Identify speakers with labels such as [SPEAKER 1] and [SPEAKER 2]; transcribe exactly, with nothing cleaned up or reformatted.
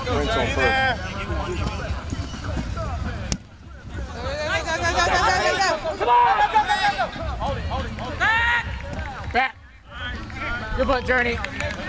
[SPEAKER 1] Prince on first.
[SPEAKER 2] Come on! Hold it, hold it, hold it. Back! Good butt, Journey.